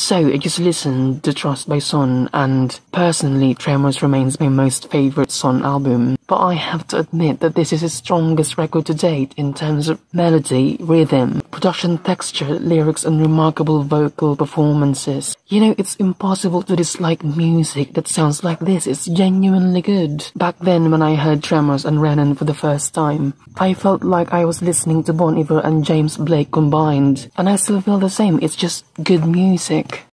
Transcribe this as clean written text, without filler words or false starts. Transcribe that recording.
So I just listened to Trust by SOHN, and personally Tremors remains my most favorite SOHN album. But I have to admit that this is his strongest record to date in terms of melody, rhythm, production texture, lyrics, and remarkable vocal performances. You know, it's impossible to dislike music that sounds like this. It's genuinely good. Back then when I heard Tremors and Renan for the first time, I felt like I was listening to Bon Iver and James Blake combined. And I still feel the same. It's just good music.